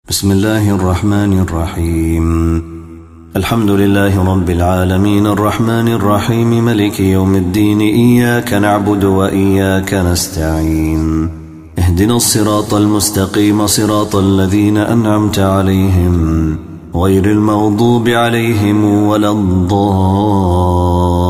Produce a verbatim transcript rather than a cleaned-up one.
بسم الله الرحمن الرحيم. الحمد لله رب العالمين الرحمن الرحيم ملك يوم الدين. إياك نعبد وإياك نستعين. اهدنا الصراط المستقيم صراط الذين أنعمت عليهم غير المغضوب عليهم ولا الضالين.